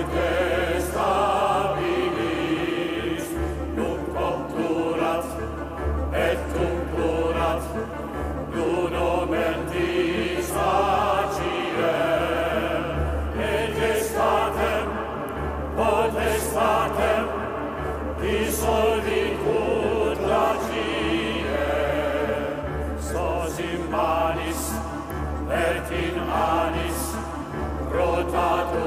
stabilis, nunc obturat et tunturat, nuno mentis faciem, et gestatem, potestatem, dissolvitur glacie, sos in manis, et in anis, rotatu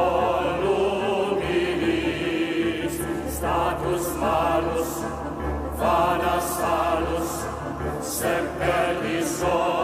volubilis, status malus, vana salus, semper dissolutus.